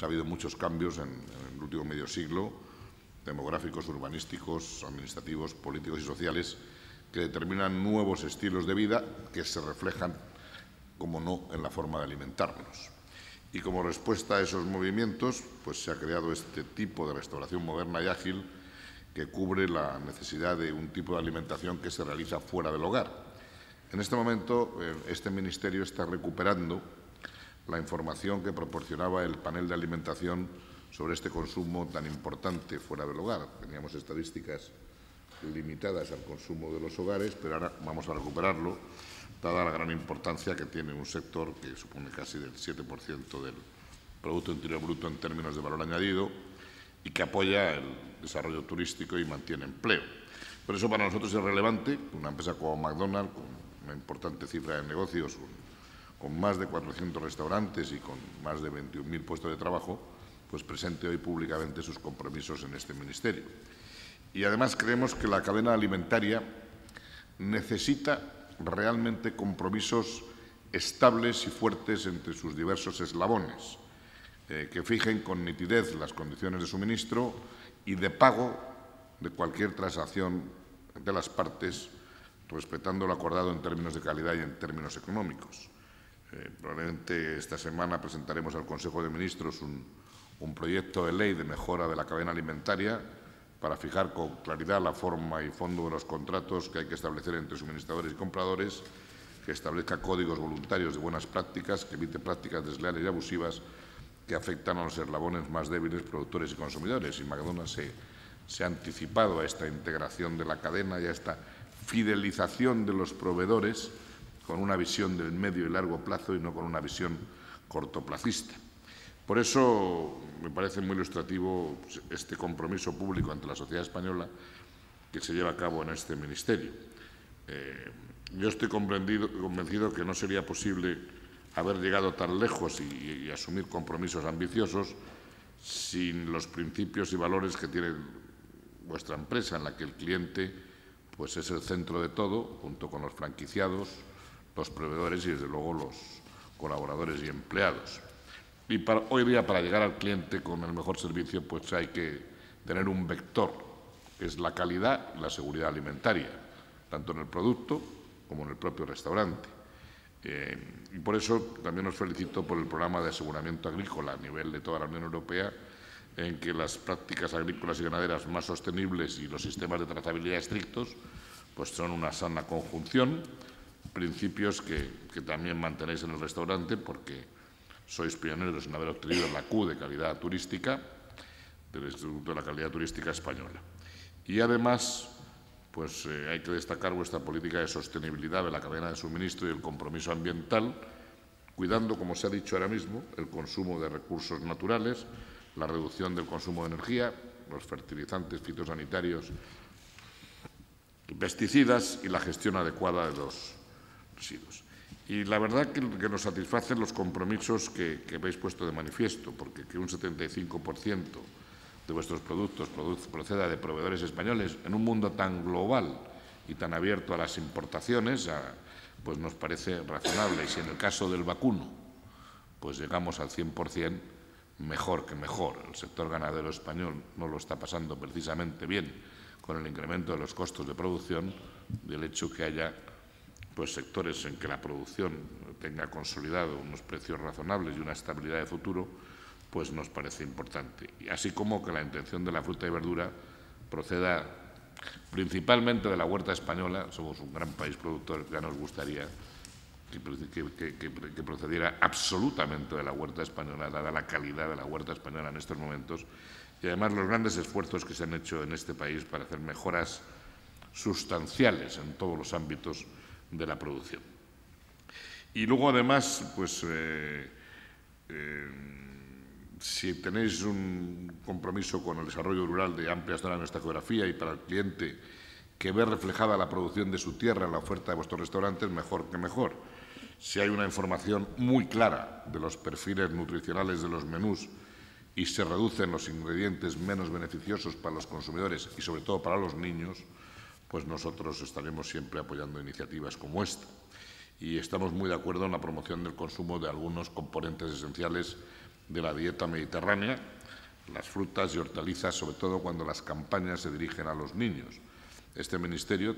ha habido muchos cambios en el último medio siglo, demográficos, urbanísticos, administrativos, políticos y sociales, que determinan nuevos estilos de vida que se reflejan, como no, en la forma de alimentarnos. Y como respuesta a esos movimientos, pues se ha creado este tipo de restauración moderna y ágil que cubre la necesidad de un tipo de alimentación que se realiza fuera del hogar. En este momento, este Ministerio está recuperando la información que proporcionaba el panel de alimentación sobre este consumo tan importante fuera del hogar. Teníamos estadísticas limitadas al consumo de los hogares, pero ahora vamos a recuperarlo, dada la gran importancia que tiene un sector que supone casi del 7% del Producto Interior Bruto en términos de valor añadido y que apoya el desarrollo turístico y mantiene empleo. Por eso para nosotros es relevante una empresa como McDonald's, con una importante cifra de negocios, con más de 400 restaurantes y con más de 21.000 puestos de trabajo, pues presente hoy públicamente sus compromisos en este Ministerio. Y además creemos que la cadena alimentaria necesita realmente compromisos estables y fuertes entre sus diversos eslabones, que fijen con nitidez las condiciones de suministro y de pago de cualquier transacción de las partes, respetando lo acordado en términos de calidad y en términos económicos. Probablemente esta semana presentaremos al Consejo de Ministros un proyecto de ley de mejora de la cadena alimentaria para fijar con claridad la forma y fondo de los contratos que hay que establecer entre suministradores y compradores, que establezca códigos voluntarios de buenas prácticas, que evite prácticas desleales y abusivas que afectan a los eslabones más débiles, productores y consumidores. Y McDonald's se ha anticipado a esta integración de la cadena y a esta fidelización de los proveedores con una visión del medio y largo plazo y no con una visión cortoplacista. Por eso me parece muy ilustrativo este compromiso público ante la sociedad española que se lleva a cabo en este Ministerio. Yo estoy convencido que no sería posible haber llegado tan lejos y asumir compromisos ambiciosos sin los principios y valores que tiene vuestra empresa, en la que el cliente pues, es el centro de todo, junto con los franquiciados, los proveedores y, desde luego, los colaboradores y empleados. Y hoy día, para llegar al cliente con el mejor servicio, pues hay que tener un vector, que es la calidad y la seguridad alimentaria, tanto en el producto como en el propio restaurante. Y por eso también os felicito por el programa de aseguramiento agrícola a nivel de toda la Unión Europea, en que las prácticas agrícolas y ganaderas más sostenibles y los sistemas de trazabilidad estrictos pues son una sana conjunción, principios que también mantenéis en el restaurante porque sois pioneros en haber obtenido la Q de calidad turística del Instituto de la Calidad Turística Española. Y además, pues hay que destacar vuestra política de sostenibilidad de la cadena de suministro y el compromiso ambiental, cuidando, como se ha dicho ahora mismo, el consumo de recursos naturales, la reducción del consumo de energía, los fertilizantes fitosanitarios y pesticidas y la gestión adecuada de los residuos. Y la verdad que nos satisfacen los compromisos que habéis puesto de manifiesto, porque que un 75% de vuestros productos proceda de proveedores españoles en un mundo tan global y tan abierto a las importaciones, pues nos parece razonable. Y si en el caso del vacuno pues llegamos al 100%, mejor que mejor. El sector ganadero español no lo está pasando precisamente bien con el incremento de los costos de producción, del hecho que haya pues sectores en que la producción tenga consolidado unos precios razonables y una estabilidad de futuro, pues nos parece importante. Y así como que la intención de la fruta y verdura proceda principalmente de la huerta española. Somos un gran país productor, ya nos gustaría que procediera absolutamente de la huerta española, dada la calidad de la huerta española en estos momentos, y además los grandes esfuerzos que se han hecho en este país para hacer mejoras sustanciales en todos los ámbitos de la producción. Y luego, además, pues si tenéis un compromiso con el desarrollo rural de amplia zona de nuestra geografía y para el cliente que ve reflejada la producción de su tierra en la oferta de vuestros restaurantes, mejor que mejor. Si hay una información muy clara de los perfiles nutricionales de los menús y se reducen los ingredientes menos beneficiosos para los consumidores y, sobre todo, para los niños, pues nosotros estaremos siempre apoyando iniciativas como esta. Y estamos muy de acuerdo en la promoción del consumo de algunos componentes esenciales de la dieta mediterránea, las frutas y hortalizas, sobre todo cuando las campañas se dirigen a los niños. Este Ministerio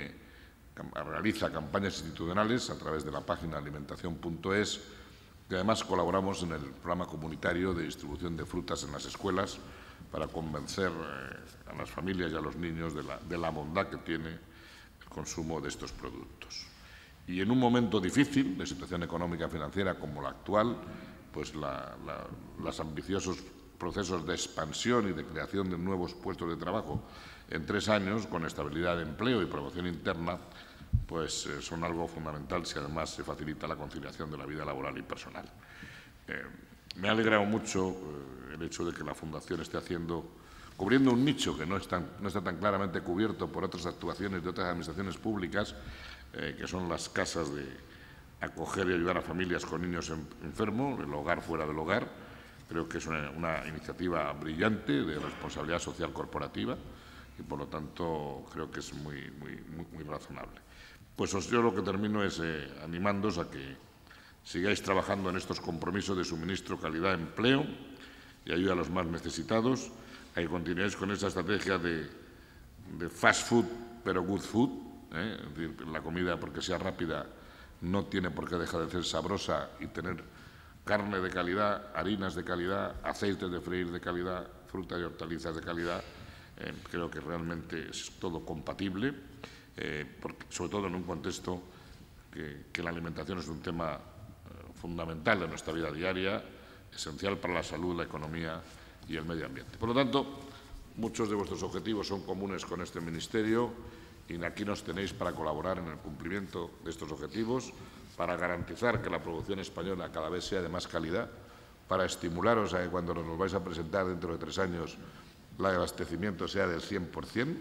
realiza campañas institucionales a través de la página alimentación.es, y además colaboramos en el programa comunitario de distribución de frutas en las escuelas para convencer a las familias y a los niños de la bondad que tiene el consumo de estos productos. Y en un momento difícil de situación económica y financiera como la actual, pues los ambiciosos procesos de expansión y de creación de nuevos puestos de trabajo en 3 años, con estabilidad de empleo y promoción interna, pues son algo fundamental si además se facilita la conciliación de la vida laboral y personal. Me ha alegrado mucho el hecho de que la Fundación esté cubriendo un nicho que no está tan claramente cubierto por otras actuaciones de otras administraciones públicas, que son las casas de acoger y ayudar a familias con niños enfermos, el hogar fuera del hogar. Creo que es una iniciativa brillante de responsabilidad social corporativa y, por lo tanto, creo que es muy razonable. Pues yo lo que termino es animándoos a que sigáis trabajando en estos compromisos de suministro, calidad, empleo y ayuda a los más necesitados, a que continuéis con esa estrategia de fast food, pero good food. Es decir, la comida, porque sea rápida, no tiene por qué dejar de ser sabrosa y tener carne de calidad, harinas de calidad, aceites de freír de calidad, frutas y hortalizas de calidad. Creo que realmente es todo compatible, sobre todo en un contexto que la alimentación es un tema fundamental de nuestra vida diaria, esencial para la salud, la economía y el medio ambiente. Por lo tanto, muchos de vuestros objetivos son comunes con este Ministerio y aquí nos tenéis para colaborar en el cumplimiento de estos objetivos, para garantizar que la producción española cada vez sea de más calidad, para estimularos a que cuando nos vais a presentar dentro de 3 años el abastecimiento sea del 100%,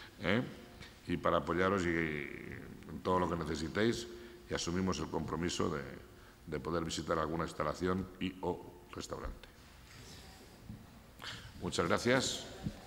y para apoyaros en todo lo que necesitéis, y asumimos el compromiso de poder visitar alguna instalación y o restaurante. Muchas gracias.